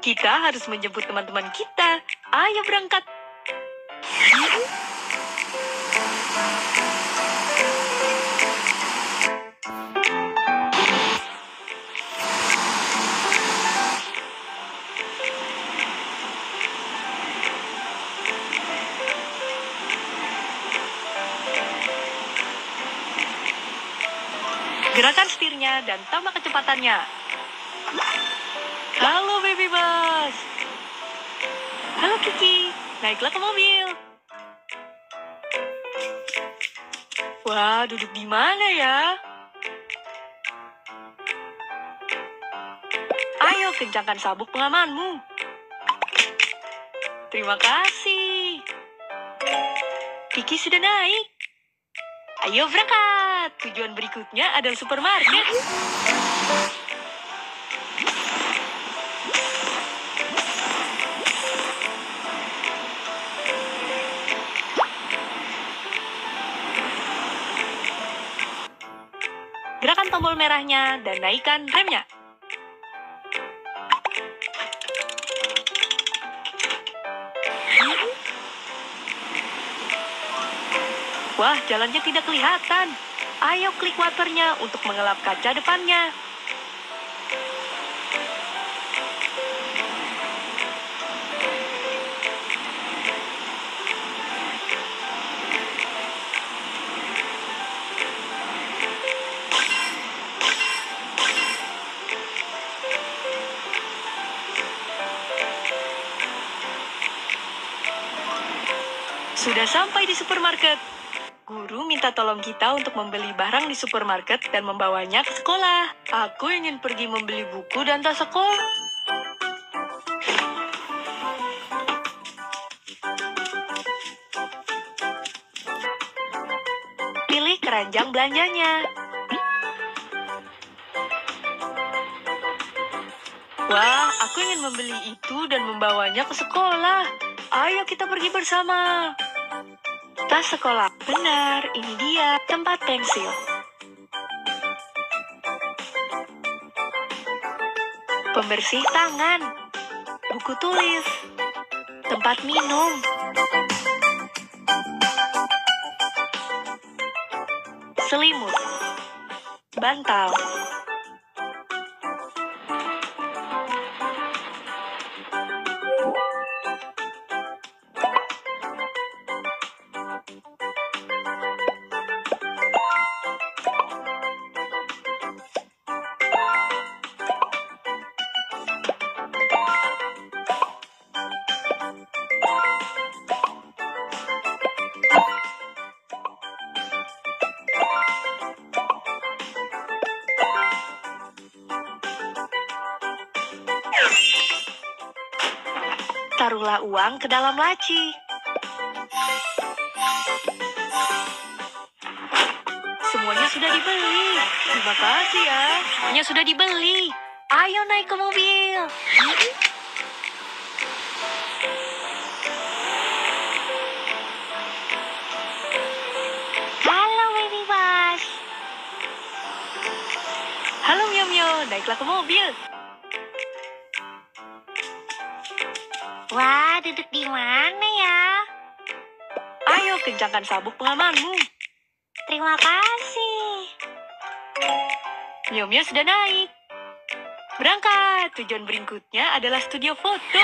Kita harus menjemput teman-teman kita. Ayo berangkat. Gerakan setirnya dan tambah kecepatannya. Halo Baby Bus. Halo Kiki, naiklah ke mobil. Wah, duduk di mana ya? Ayo kencangkan sabuk pengamanmu. Terima kasih. Kiki sudah naik. Ayo berangkat. Tujuan berikutnya adalah supermarket. Gerakan tombol merahnya dan naikkan remnya. Wah, jalannya tidak kelihatan. Ayo klik wipernya untuk mengelap kaca depannya. Sudah sampai di supermarket. Guru minta tolong kita untuk membeli barang di supermarket dan membawanya ke sekolah. Aku ingin pergi membeli buku dan tas sekolah. Pilih keranjang belanjanya. Wah, aku ingin membeli itu dan membawanya ke sekolah. Ayo kita pergi bersama. Tas sekolah. Benar, ini dia tempat pensil. Pembersih tangan. Buku tulis. Tempat minum. Selimut. Bantal. Taruhlah uang ke dalam laci. Semuanya sudah dibeli. Terima kasih ya. Semuanya sudah dibeli. Ayo naik ke mobil. Halo Baby Bus. Halo Mio Mio, naiklah ke mobil. Wah, duduk di mana ya? Ayo kencangkan sabuk pengamanmu. Terima kasih. Mio Mio sudah naik. Berangkat. Tujuan berikutnya adalah studio foto.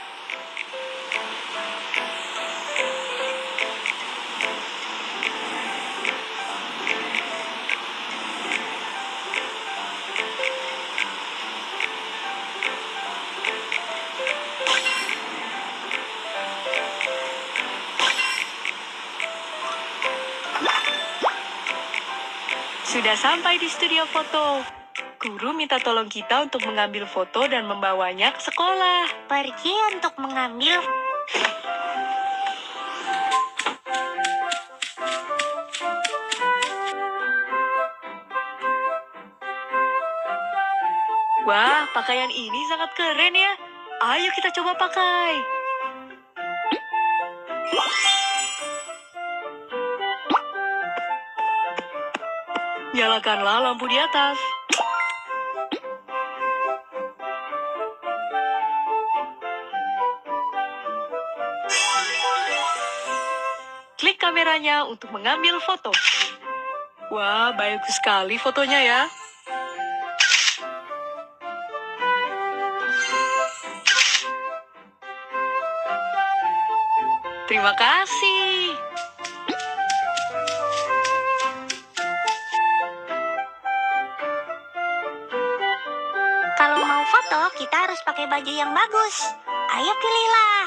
Sudah sampai di studio foto. Guru minta tolong kita untuk mengambil foto dan membawanya ke sekolah. Pergi untuk mengambil. Wah, pakaian ini sangat keren ya. Ayo kita coba pakai. Nyalakanlah lampu di atas. Klik kameranya untuk mengambil foto. Wah, bagus sekali fotonya ya. Terima kasih. Kalau mau foto, kita harus pakai baju yang bagus. Ayo pilihlah.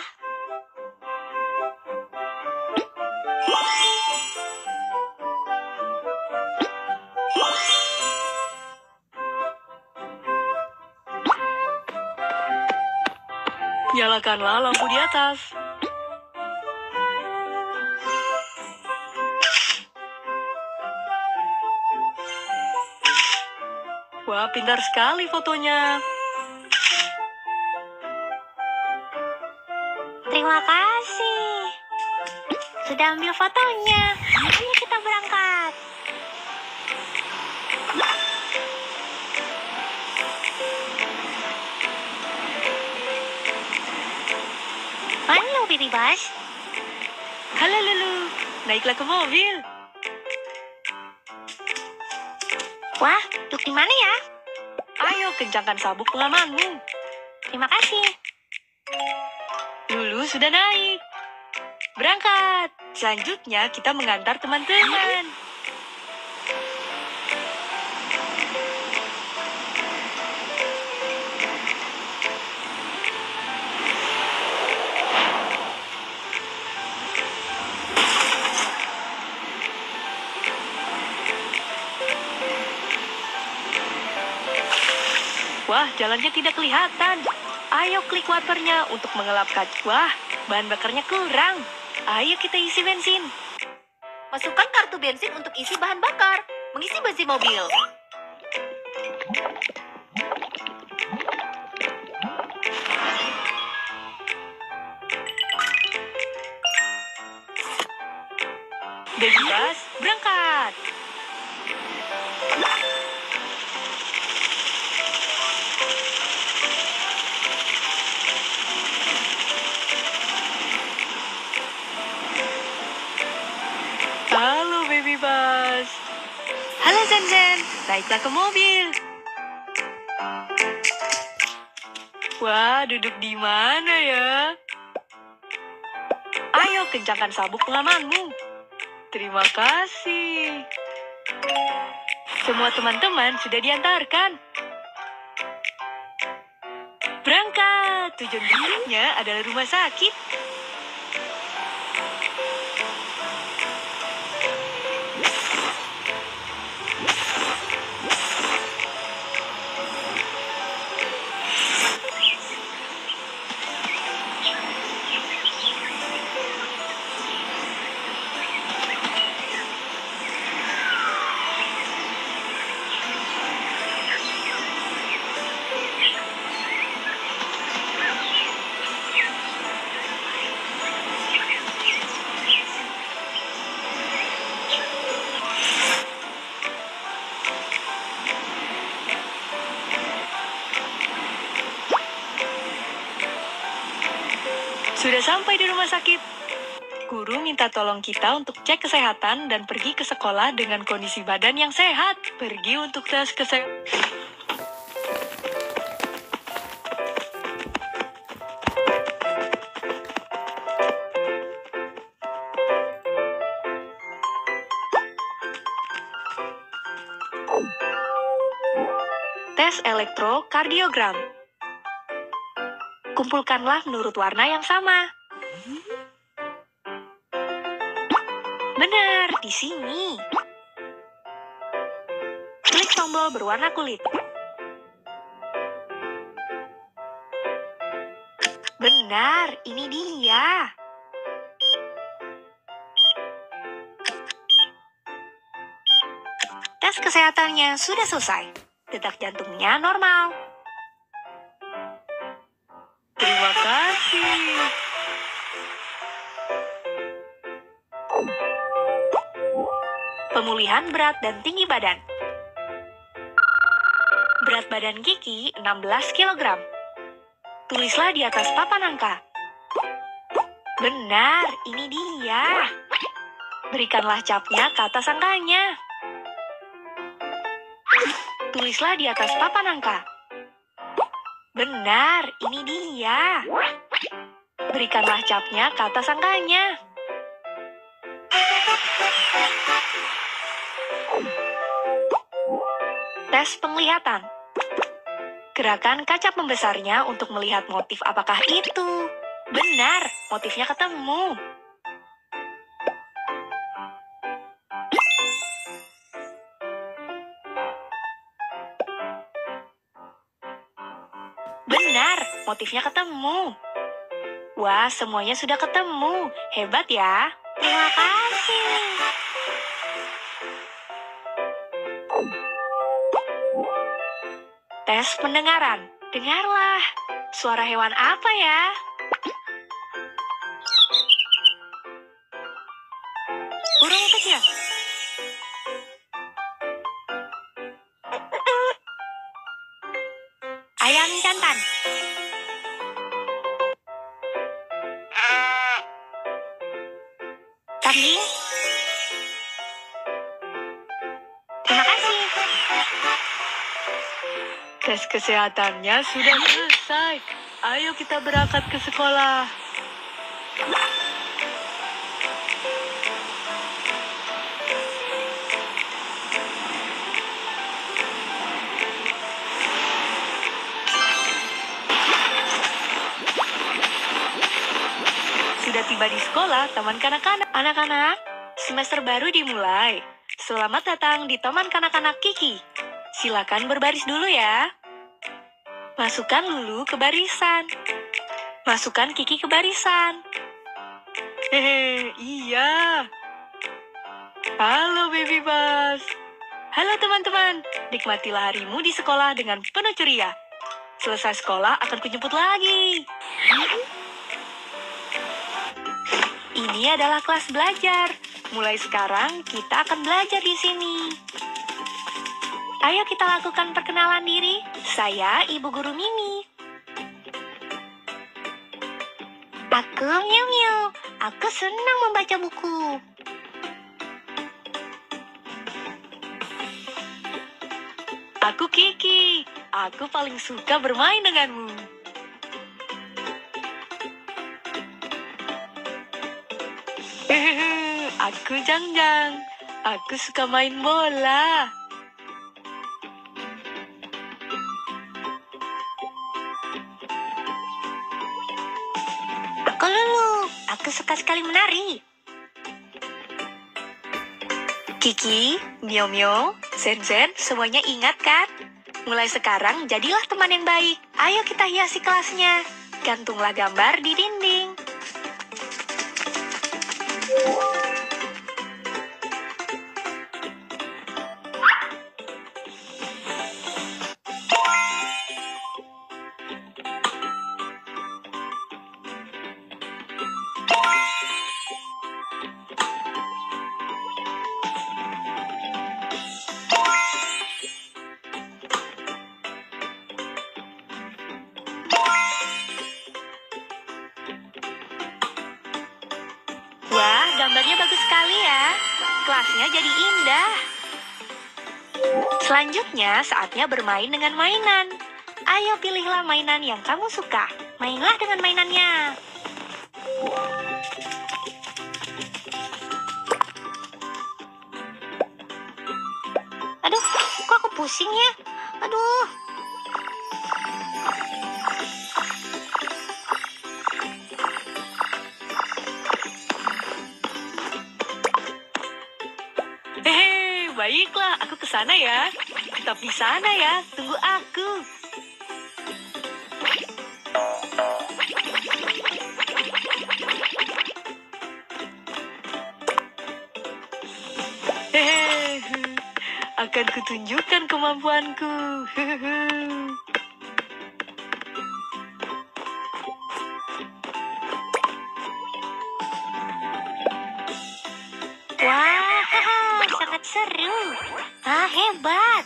Nyalakanlah lampu di atas. Wah, pintar sekali fotonya. Terima kasih. Sudah ambil fotonya. Ayo kita berangkat. Halo, Baby Bus. Halo Lulu, naiklah ke mobil. Wah, duduk di mana ya? Ayo kencangkan sabuk pengamanmu. Terima kasih. Lulu sudah naik. Berangkat. Selanjutnya kita mengantar teman-teman. Wah, jalannya tidak kelihatan. Ayo klik wipernya untuk mengelapkan. Wah, bahan bakarnya kurang. Ayo kita isi bensin. Masukkan kartu bensin untuk isi bahan bakar. Mengisi bensin mobil. Baby Bus, berangkat. Halo Baby Bus. Halo Zen, naiklah ke mobil. Wah, duduk di mana ya? Ayo kencangkan sabuk pengamanmu. Terima kasih. Semua teman-teman sudah diantarkan. Berangkat. Tujuan berikutnya adalah rumah sakit. Sudah sampai di rumah sakit. Guru minta tolong kita untuk cek kesehatan dan pergi ke sekolah dengan kondisi badan yang sehat. Pergi untuk tes kesehatan. Tes elektrokardiogram. Kumpulkanlah menurut warna yang sama. Benar, di sini. Klik tombol berwarna kulit. Benar, ini dia. Tes kesehatannya sudah selesai. Detak jantungnya normal. Terima kasih. Pemulihan berat dan tinggi badan. Berat badan Kiki 16 kg. Tulislah di atas papan angka. Benar, ini dia. Berikanlah capnya ke atas angkanya. Tulislah di atas papan angka. Benar, ini dia. Berikanlah capnya ke atas angkanya. Tes penglihatan. Gerakan kaca pembesarnya untuk melihat motif apakah itu. Benar, motifnya ketemu. Benar, motifnya ketemu. Wah, semuanya sudah ketemu. Hebat ya. Terima kasih. Tes pendengaran. Dengarlah. Suara hewan apa ya? Burung kecil. Ayam jantan. Kambing. Terima kasih. Tes kesehatannya sudah selesai. Ayo kita berangkat ke sekolah. Sudah tiba di sekolah, Taman Kanak-Kanak. Anak-anak, semester baru dimulai. Selamat datang di Taman Kanak-Kanak Kiki. Silakan berbaris dulu ya. Masukkan Lulu ke barisan. Masukkan Kiki ke barisan. Hehe, iya. Halo Baby Bus. Halo teman-teman, nikmatilah harimu di sekolah dengan penuh ceria. Selesai sekolah akan kujemput lagi. Ini adalah kelas belajar. Mulai sekarang kita akan belajar di sini. Ayo kita lakukan perkenalan diri. Saya Ibu Guru Mimi. Aku Miu Miu. Aku senang membaca buku. Aku Kiki. Aku paling suka bermain denganmu. Aku Jang Jang. Aku suka main bola. Aku Lulu. Aku suka sekali menari. Kiki, Mio Mio, Zen Zen, semuanya ingat kan? Mulai sekarang jadilah teman yang baik. Ayo kita hiasi kelasnya. Gantunglah gambar di dinding. Wah, gambarnya bagus sekali ya. Kelasnya jadi indah. Selanjutnya, saatnya bermain dengan mainan. Ayo pilihlah mainan yang kamu suka. Mainlah dengan mainannya. Aduh, kok aku pusing ya? Aduh. Hehe, baiklah, aku ke sana ya. Tetap di sana ya, tunggu aku. Hehe, akan kutunjukkan kemampuanku. Hehehe. Wah, sangat seru. Ah, hebat.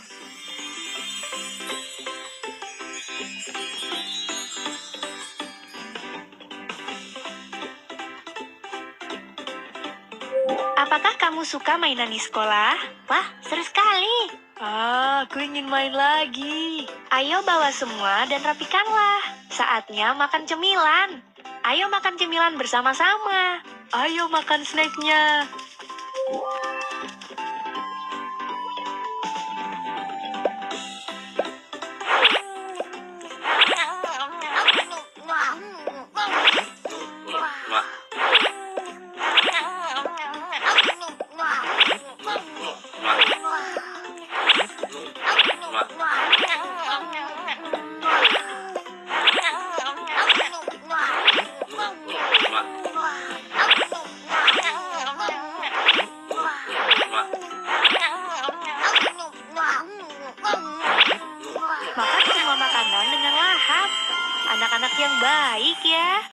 Apakah kamu suka mainan di sekolah? Wah, seru sekali. Aku ingin main lagi. Ayo bawa semua dan rapikanlah. Saatnya makan cemilan. Ayo makan cemilan bersama-sama. Ayo makan snacknya. Makan semua makanan dengan lahap. Anak-anak yang baik ya.